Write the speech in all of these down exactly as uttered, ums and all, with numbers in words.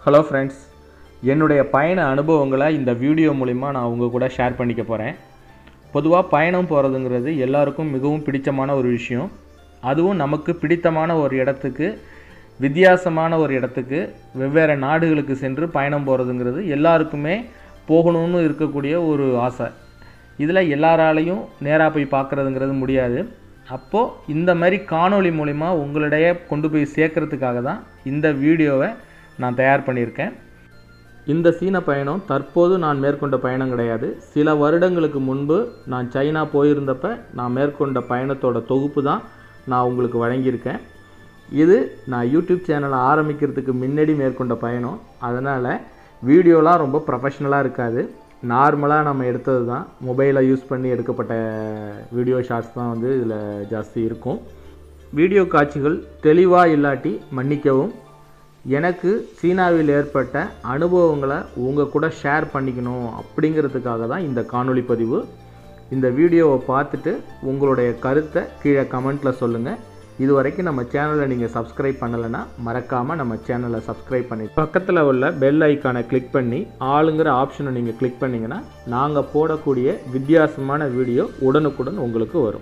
Hello friends, என்னுடைய பயண அனுபவங்களை இந்த வீடியோ மூலிமா நான் உங்கள் கூட ஷேர் பண்ணிக்க போகிறேன். பொதுவாக பயணம் போகிறதுங்கிறது எல்லாருக்கும் மிகவும் பிடித்தமான ஒரு விஷயம். அதுவும் நமக்கு பிடித்தமான ஒரு இடத்துக்கு, வித்தியாசமான ஒரு இடத்துக்கு, வெவ்வேறு நாடுகளுக்கு சென்று பயணம் போகிறதுங்கிறது எல்லாருக்குமே போகணும்னு இருக்கக்கூடிய ஒரு ஆசை. இதில் எல்லாராலையும் நேராக போய் பார்க்குறதுங்கிறது முடியாது. அப்போது இந்த மாதிரி காணொளி மூலிமா உங்களிடையே கொண்டு போய் சேர்க்கறதுக்காக தான் இந்த வீடியோவை நான் தயார் பண்ணியிருக்கேன். இந்த சீன பயணம் தற்போது நான் மேற்கொண்ட பயணம் கிடையாது. சில வருடங்களுக்கு முன்பு நான் சைனா போயிருந்தப்ப நான் மேற்கொண்ட பயணத்தோட தொகுப்பு தான் நான் உங்களுக்கு வழங்கியிருக்கேன். இது நான் யூடியூப் சேனலை ஆரம்பிக்கிறதுக்கு முன்னாடி மேற்கொண்ட பயணம். அதனால் வீடியோலாம் ரொம்ப ப்ரொஃபஷ்னலாக இருக்காது. நார்மலாக நம்ம எடுத்தது தான், மொபைலை யூஸ் பண்ணி எடுக்கப்பட்ட வீடியோ ஷார்ட்ஸ் தான் வந்து இதில் ஜாஸ்தி இருக்கும். வீடியோ காட்சிகள் தெளிவாக இல்லாட்டி மன்னிக்கவும். எனக்கு சீனாவில் ஏற்பட்ட அனுபவங்களை உங்கள் கூட ஷேர் பண்ணிக்கணும் அப்படிங்கிறதுக்காக தான் இந்த காணொளி பதிவு. இந்த வீடியோவை பார்த்துட்டு உங்களுடைய கருத்தை கீழே கமெண்ட்டில் சொல்லுங்கள். இது வரைக்கும் நம்ம சேனலை நீங்கள் சப்ஸ்கிரைப் பண்ணலைன்னா மறக்காமல் நம்ம சேனலை சப்ஸ்கிரைப் பண்ணி பக்கத்தில் உள்ள பெல் ஐக்கானை கிளிக் பண்ணி ஆளுங்கிற ஆப்ஷனை நீங்கள் கிளிக் பண்ணிங்கன்னா நாங்கள் போடக்கூடிய வித்தியாசமான வீடியோ உடனுக்குடன் உங்களுக்கு வரும்.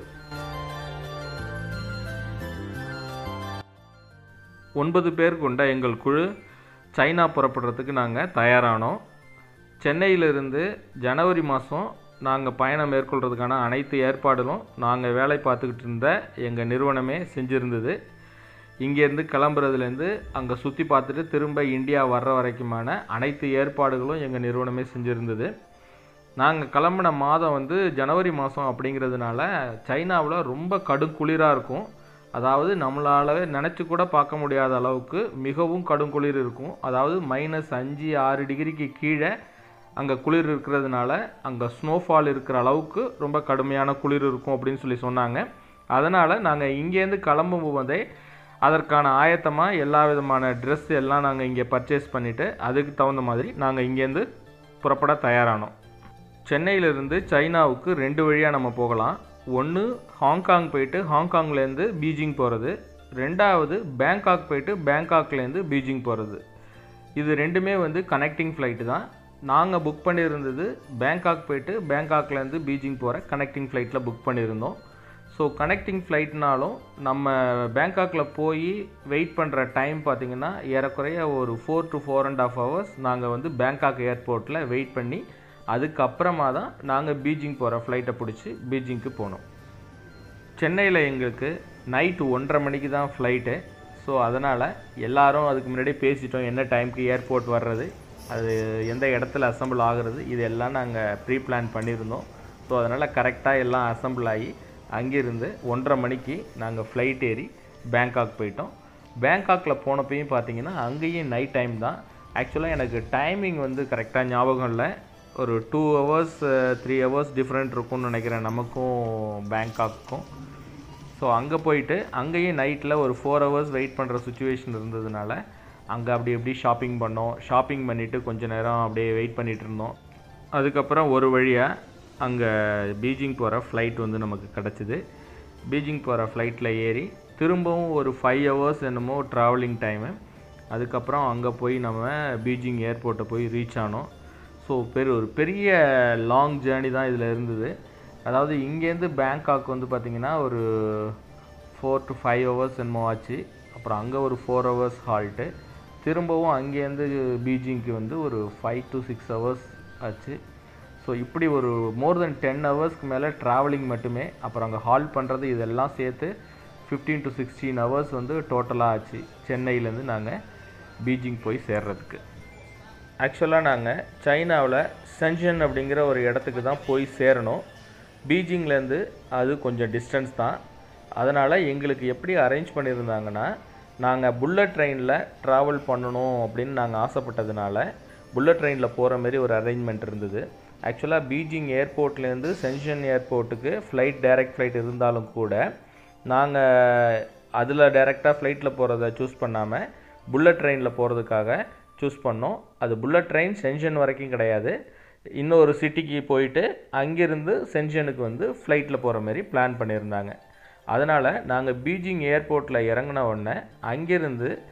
ஒன்பது பேர் கொண்ட எங்கள் குழு சைனா புறப்படுறதுக்கு நாங்கள் தயாரானோம். சென்னையிலிருந்து ஜனவரி மாதம் நாங்கள் பயணம் மேற்கொள்கிறதுக்கான அனைத்து ஏற்பாடுகளும் நாங்கள் வேலை பார்த்துக்கிட்டு இருந்த எங்கள் நிறுவனமே செஞ்சுருந்தது. இங்கேருந்து கிளம்புறதுலேருந்து அங்கே சுற்றி பார்த்துட்டு திரும்ப இந்தியா வர்ற வரைக்குமான அனைத்து ஏற்பாடுகளும் எங்கள் நிறுவனமே செஞ்சுருந்தது. நாங்கள் கிளம்புன மாதம் வந்து ஜனவரி மாதம் அப்படிங்கிறதுனால சைனாவில் ரொம்ப கடும் குளிராக இருக்கும். அதாவது நம்மளால் நினச்சி கூட பார்க்க முடியாத அளவுக்கு மிகவும் கடும் குளிர் இருக்கும். அதாவது மைனஸ் அஞ்சு ஆறு டிகிரிக்கு கீழே அங்கே குளிர் இருக்கிறதுனால அங்கே ஸ்னோஃபால் இருக்கிற அளவுக்கு ரொம்ப கடுமையான குளிர் இருக்கும் அப்படின்னு சொல்லி சொன்னாங்க. அதனால் நாங்கள் இங்கேருந்து கிளம்பும் போதே அதற்கான ஆயத்தமாக எல்லா விதமான ட்ரெஸ் எல்லாம் நாங்கள் இங்கே பர்ச்சேஸ் பண்ணிவிட்டு அதுக்கு தகுந்த மாதிரி நாங்கள் இங்கேருந்து புறப்பட தயாரானோம். சென்னையிலிருந்து சைனாவுக்கு ரெண்டு வழியாக நம்ம போகலாம். ஒன்று ஹாங்காங் போயிட்டு ஹாங்காங்லேருந்து பீஜிங் போகிறது, ரெண்டாவது பேங்காக் போயிட்டு பேங்காக்லேருந்து பீஜிங் போகிறது. இது ரெண்டுமே வந்து கனெக்டிங் ஃப்ளைட்டு தான். நாங்கள் புக் பண்ணியிருந்தது பேங்காக் போயிட்டு பேங்காக்லேருந்து பீஜிங் போகிற கனெக்டிங் ஃப்ளைட்டில் புக் பண்ணியிருந்தோம். ஸோ கனெக்டிங் ஃப்ளைட்னாலும் நம்ம பேங்காக்கில் போய் வெயிட் பண்ணுற டைம் பார்த்திங்கன்னா ஏறக்குறைய ஒரு four to four and half hours நாங்கள் வந்து பேங்காக் ஏர்போர்ட்டில் வெயிட் பண்ணி அதுக்கப்புறமா தான் நாங்கள் பீஜிங் போகிற ஃப்ளைட்டை பிடிச்சி பீஜிங்க்கு போனோம். சென்னையில் எங்களுக்கு நைட்டு ஒன்றரை மணிக்கு தான் ஃப்ளைட்டு. ஸோ அதனால் எல்லோரும் அதுக்கு முன்னாடி பேசிட்டோம், என்ன டைமுக்கு ஏர்போர்ட் வர்றது, அது எந்த இடத்துல அசம்பிள் ஆகிறது, இதெல்லாம் நாங்கள் ப்ரீ பிளான் பண்ணியிருந்தோம். ஸோ அதனால் கரெக்டாக எல்லாம் அசம்பிள் ஆகி அங்கேருந்து ஒன்றரை மணிக்கு நாங்கள் ஃப்ளைட் ஏறி பேங்காக் போயிட்டோம். பேங்காக்கில் போனப்பையும் பார்த்திங்கன்னா அங்கேயும் நைட் டைம் தான். ஆக்சுவலாக எனக்கு டைமிங் வந்து கரெக்டாக ஞாபகம் இல்லை. ஒரு two hours three hours different இருக்கும்னு நினைக்கிறேன் நமக்கும் பேங்காக்கும். ஸோ அங்கே போயிட்டு அங்கேயும் நைட்டில் ஒரு ஃபோர் ஹவர்ஸ் வெயிட் பண்ணுற சுச்சுவேஷன் இருந்ததுனால அங்கே அப்படி எப்படி ஷாப்பிங் பண்ணோம். ஷாப்பிங் பண்ணிவிட்டு கொஞ்சம் நேரம் அப்படியே வெயிட் பண்ணிகிட்டு இருந்தோம். அதுக்கப்புறம் ஒரு வழியாக அங்கே பீஜிங் போகிற ஃப்ளைட் வந்து நமக்கு கிடச்சிது. பீஜிங் போகிற ஃப்ளைட்டில் ஏறி திரும்பவும் ஒரு ஃபைவ் ஹவர்ஸ் என்னமோ ட்ராவலிங் டைமு. அதுக்கப்புறம் அங்கே போய் நம்ம பீஜிங் ஏர்போர்ட்டை போய் ரீச் ஆனோம். ஸோ பெரு ஒரு பெரிய லாங் ஜேர்னி தான் இதில் இருந்தது. அதாவது இங்கேருந்து பேங்காக் வந்து பார்த்திங்கன்னா ஒரு ஃபோர் டு ஃபைவ் ஹவர்ஸ் என்னமோ ஆச்சு. அப்புறம் அங்கே ஒரு ஃபோர் ஹவர்ஸ் ஹால்ட்டு. திரும்பவும் அங்கேருந்து பீஜிங்க்கு வந்து ஒரு ஃபைவ் டு சிக்ஸ் ஹவர்ஸ் ஆச்சு. ஸோ இப்படி ஒரு மோர் தென் டென் ஹவர்ஸ்க்கு மேலே ட்ராவலிங் மட்டுமே. அப்புறம் அங்கே ஹால்ட் பண்ணுறது இதெல்லாம் சேர்த்து ஃபிஃப்டீன் டு சிக்ஸ்டீன் ஹவர்ஸ் வந்து டோட்டலாக ஆச்சு சென்னையிலேருந்து நாங்கள் பீஜிங் போய் சேர்றதுக்கு. ஆக்சுவலாக நாங்கள் சைனாவில் சென்ஷன் அப்படிங்கிற ஒரு இடத்துக்கு தான் போய் சேரணும். பீஜிங்லேருந்து அது கொஞ்சம் டிஸ்டன்ஸ் தான். அதனால் எங்களுக்கு எப்படி அரேஞ்ச் பண்ணியிருந்தாங்கன்னா, நாங்கள் புல்லட் ட்ரெயினில் ட்ராவல் பண்ணணும் அப்படின்னு நாங்கள் ஆசைப்பட்டதுனால புல்லட் ட்ரெயினில் போகிற மாதிரி ஒரு அரேஞ்ச்மெண்ட் இருந்தது. ஆக்சுவலாக பீஜிங் ஏர்போர்ட்லேருந்து சென்ஷன் ஏர்போர்ட்டுக்கு ஃப்ளைட் டைரக்ட் ஃப்ளைட் இருந்தாலும் கூட நாங்கள் அதில் டைரெக்டாக ஃப்ளைட்டில் போகிறத சூஸ் பண்ணாமல் புல்லட் ட்ரெயினில் போகிறதுக்காக சூஸ் பண்ணோம். அது புல்லட் ட்ரெயின் சென்ஷன் வரைக்கும் கிடையாது, இன்னொரு சிட்டிக்கு போயிட்டு அங்கேருந்து சென்ஷனுக்கு வந்து ஃப்ளைட்டில் போகிற மாதிரி பிளான் பண்ணியிருந்தாங்க. அதனால் நாங்கள் பீஜிங் ஏர்போர்ட்டில் இறங்கின உடனே அங்கேருந்து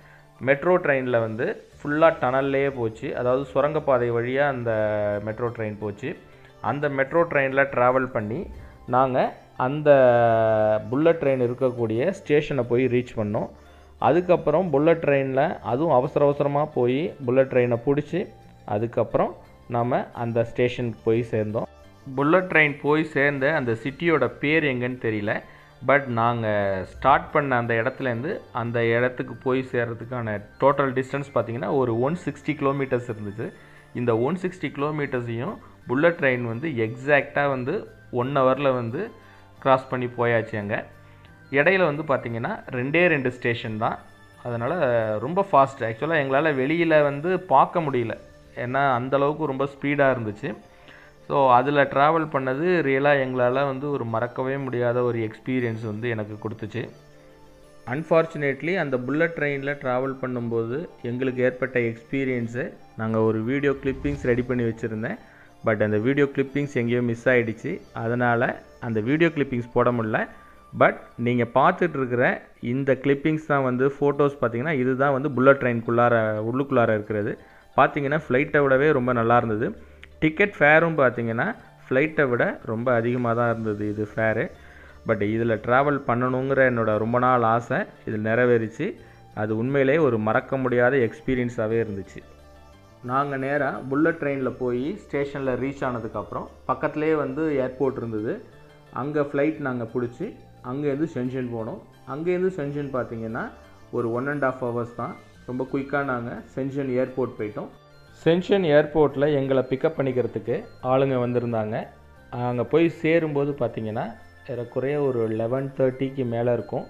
மெட்ரோ ட்ரெயினில் வந்து ஃபுல்லாக டனல்லையே போச்சு. அதாவது சுரங்கப்பாதை வழியாக அந்த மெட்ரோ ட்ரெயின் போச்சு. அந்த மெட்ரோ ட்ரெயினில் ட்ராவல் பண்ணி நாங்கள் அந்த புல்லட் ட்ரெயின் இருக்கக்கூடிய ஸ்டேஷனை போய் ரீச் பண்ணோம். அதுக்கப்புறம் புல்லட் ட்ரெயினில் அதுவும் அவசர அவசரமாக போய் புல்லட் ட்ரெயினை பிடிச்சி அதுக்கப்புறம் நாம் அந்த ஸ்டேஷனுக்கு போய் சேர்ந்தோம். புல்லட் ட்ரெயின் போய் சேர்ந்த அந்த சிட்டியோட பேர் எங்கன்னு தெரியல. பட் நாங்கள் ஸ்டார்ட் பண்ண அந்த இடத்துலேருந்து அந்த இடத்துக்கு போய் சேர்கிறதுக்கான டோட்டல் டிஸ்டன்ஸ் பார்த்திங்கன்னா ஒரு ஒன் சிக்ஸ்டி கிலோமீட்டர்ஸ் இருந்துச்சு. இந்த ஒன் சிக்ஸ்டி கிலோமீட்டர்ஸையும் புல்லட் ட்ரெயின் வந்து எக்ஸாக்டாக வந்து ஒன் ஹவரில் வந்து க்ராஸ் பண்ணி போயாச்சு. அங்கே இடையில வந்து பார்த்திங்கன்னா ரெண்டே ரெண்டு ஸ்டேஷன் தான். அதனால் ரொம்ப ஃபாஸ்ட். ஆக்சுவலாக எங்களால் வெளியில் வந்து பார்க்க முடியல, ஏன்னா அந்தளவுக்கு ரொம்ப ஸ்பீடாக இருந்துச்சு. ஸோ அதில் ட்ராவல் பண்ணது ரியலாக எங்களால் வந்து ஒரு மறக்கவே முடியாத ஒரு எக்ஸ்பீரியன்ஸ் வந்து எனக்கு கொடுத்துச்சு. அன்ஃபார்ச்சுனேட்லி அந்த புல்லட் ட்ரெயினில் ட்ராவல் பண்ணும்போது எங்களுக்கு ஏற்பட்ட எக்ஸ்பீரியன்ஸை நாங்கள் ஒரு வீடியோ கிளிப்பிங்ஸ் ரெடி பண்ணி வச்சுருந்தேன். பட் அந்த வீடியோ கிளிப்பிங்ஸ் எங்கேயோ மிஸ் ஆகிடுச்சு. அதனால் அந்த வீடியோ கிளிப்பிங்ஸ் போட முடியல. பட் நீங்கள் பார்த்துட்ருக்கிற இந்த கிளிப்பிங்ஸ் தான் வந்து ஃபோட்டோஸ். பார்த்திங்கன்னா இதுதான் வந்து புல்லட் ட்ரெயின்குள்ளார உள்ளுக்குள்ளார இருக்கிறது. பார்த்திங்கன்னா ஃப்ளைட்டை விடவே ரொம்ப நல்லா இருந்தது. டிக்கெட் ஃபேரும் பார்த்திங்கன்னா ஃப்ளைட்டை விட ரொம்ப அதிகமாக தான் இருந்தது இது ஃபேரு. பட் இதில் ட்ராவல் பண்ணணுங்கிற என்னோடய ரொம்ப நாள் ஆசை இதில் நிறைவேறிச்சு. அது உண்மையிலே ஒரு மறக்க முடியாத எக்ஸ்பீரியன்ஸாகவே இருந்துச்சு. நாங்கள் நேராக புல்லட் ட்ரெயினில் போய் ஸ்டேஷனில் ரீச் ஆனதுக்கப்புறம் பக்கத்துலேயே வந்து ஏர்போர்ட் இருந்தது. அங்கே ஃப்ளைட் நாங்கள் பிடிச்சி அங்கேருந்து ஷென்ஷன் போனோம். அங்கேருந்து ஷென்ஷன் பார்த்திங்கன்னா ஒரு ஒன் அண்ட் ஆஃப் ஹவர்ஸ் தான். ரொம்ப குயிக்காக நாங்கள் ஷென்ஷன் ஏர்போர்ட் போயிட்டோம். ஷென்ஷன் ஏர்போர்ட்டில் எங்களை பிக்கப் பண்ணிக்கிறதுக்கு ஆளுங்க வந்திருந்தாங்க. அங்கே போய் சேரும்போது பார்த்திங்கன்னா ஏறக்குறைய ஒரு லெவன் தேர்ட்டிக்கு மேலே இருக்கும்.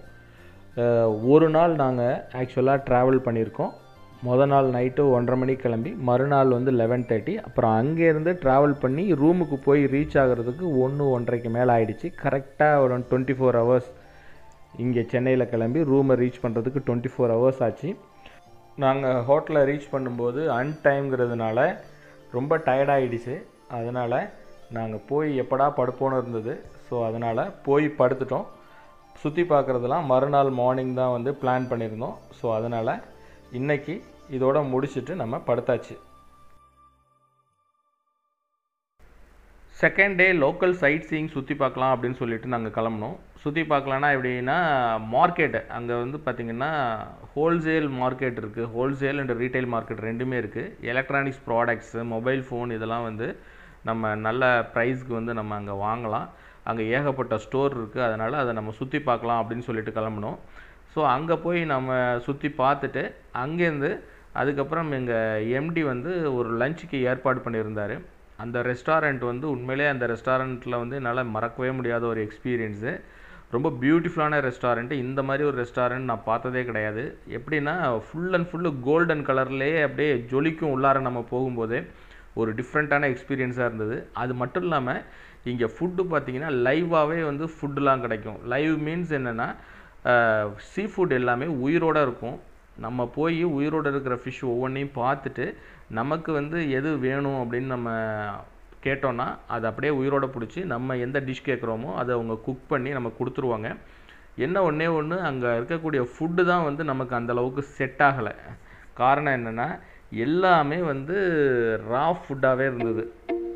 ஒரு நாள் நாங்கள் ஆக்சுவலாக ட்ராவல் பண்ணியிருக்கோம். மொதல் நாள் நைட்டு ஒன்றரை மணிக்கு கிளம்பி மறுநாள் வந்து லெவன் தேர்ட்டி. அப்புறம் அங்கேருந்து ட்ராவல் பண்ணி ரூமுக்கு போய் ரீச் ஆகிறதுக்கு ஒன்று ஒன்றரைக்கு மேலே ஆகிடுச்சு. கரெக்டாக ஒரு டுவெண்ட்டி ஃபோர் ஹவர்ஸ் இங்கே சென்னையில் கிளம்பி ரூமை ரீச் பண்ணுறதுக்கு டுவெண்ட்டி ஃபோர் ஹவர்ஸ் ஆச்சு. நாங்கள் ஹோட்டலில் ரீச் பண்ணும்போது அன்டைம்ங்கிறதுனால ரொம்ப டயர்டாகிடுச்சு. அதனால் நாங்கள் போய் எப்படா படுப்போன்னு இருந்தது. ஸோ அதனால் போய் படுத்துட்டோம். சுற்றி பார்க்குறதெல்லாம் மறுநாள் மார்னிங் தான் வந்து பிளான் பண்ணியிருந்தோம். ஸோ அதனால் இன்றைக்கி இதோட முடிச்சுட்டு நம்ம படுத்தாச்சு. Second day local sightseeing சுற்றி பார்க்கலாம் அப்படின்னு சொல்லிட்டு நாங்கள் கிளம்புனோம். சுற்றி பார்க்கலான்னா எப்படின்னா மார்க்கெட்டு அங்கே வந்து பார்த்திங்கன்னா ஹோல்சேல் மார்க்கெட் இருக்குது. ஹோல்சேல் அண்ட் ரீட்டைல் மார்க்கெட் ரெண்டுமே இருக்குது. எலக்ட்ரானிக்ஸ் ப்ராடக்ட்ஸு, மொபைல் ஃபோன் இதெல்லாம் வந்து நம்ம நல்ல ப்ரைஸ்க்கு வந்து நம்ம அங்கே வாங்கலாம். அங்கே ஏகப்பட்ட ஸ்டோர் இருக்குது. அதனால் அதை நம்ம சுற்றி பார்க்கலாம் அப்படின்னு சொல்லிட்டு கிளம்புனோம். ஸோ அங்கே போய் நம்ம சுற்றி பார்த்துட்டு அங்கேருந்து அதுக்கப்புறம் எங்கள் எம்டி வந்து ஒரு லஞ்சுக்கு ஏற்பாடு பண்ணியிருந்தார். அந்த ரெஸ்டாரண்ட் வந்து உண்மையிலே அந்த ரெஸ்டாரண்ட்டில் வந்து என்னால் மறக்கவே முடியாத ஒரு எக்ஸ்பீரியன்ஸு. ரொம்ப பியூட்டிஃபுல்லான ரெஸ்டாரண்ட்டு. இந்த மாதிரி ஒரு ரெஸ்டாரண்ட் நான் பார்த்ததே கிடையாது. எப்படின்னா ஃபுல் அண்ட் ஃபுல்லு கோல்டன் கலர்லேயே அப்படியே ஜொலிக்கும் உள்ளார நம்ம போகும்போதே ஒரு டிஃப்ரெண்ட்டான எக்ஸ்பீரியன்ஸாக இருந்தது. அது மட்டும் இல்லாமல் இங்கே ஃபுட்டு பார்த்திங்கன்னா லைவாகவே வந்து ஃபுட்டுலாம் கிடைக்கும். லைவ் மீன்ஸ் என்னென்னா சீ ஃபுட் எல்லாமே உயிரோடு இருக்கும். நம்ம போய் உயிரோடு இருக்கிற ஃபிஷ் ஒவ்வொன்றையும் பார்த்துட்டு நமக்கு வந்து எது வேணும் அப்படின்னு நம்ம கேட்டோன்னா அதை அப்படியே உயிரோடு பிடிச்சி நம்ம எந்த டிஷ் கேட்குறோமோ அதை அவங்க குக் பண்ணி நம்ம கொடுத்துருவாங்க. என்ன ஒன்றே ஒன்று அங்கே இருக்கக்கூடிய ஃபுட்டு தான் வந்து நமக்கு அந்தளவுக்கு செட் ஆகலை. காரணம் என்னென்னா எல்லாமே வந்து ரா ஃபுட்டாகவே இருந்தது.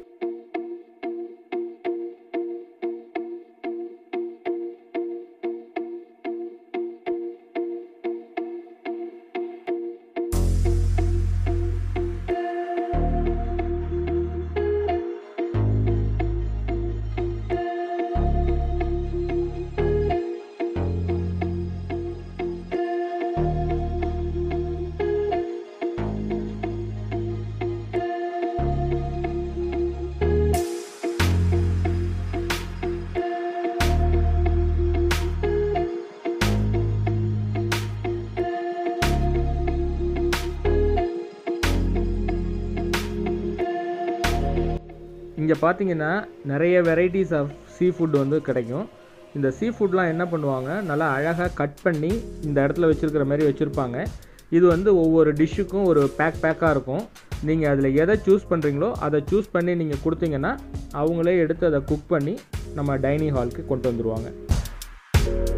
இங்கே பார்த்தீங்கன்னா நிறைய வெரைட்டிஸ் ஆஃப் சீ ஃபுட் வந்து கிடைக்கும். இந்த சீ ஃபுட்லாம் என்ன பண்ணுவாங்க, நல்லா அழகாக கட் பண்ணி இந்த இடத்துல வச்சுருக்கிற மாதிரி வச்சுருப்பாங்க. இது வந்து ஒவ்வொரு டிஷ்ஷுக்கும் ஒரு பேக் பேக்காக இருக்கும். நீங்கள் அதில் எதை சூஸ் பண்ணுறீங்களோ அதை சூஸ் பண்ணி நீங்கள் கொடுத்தீங்கன்னா அவங்களே எடுத்து அதை குக் பண்ணி நம்ம டைனிங் ஹாலுக்கு கொண்டு வந்துடுவாங்க.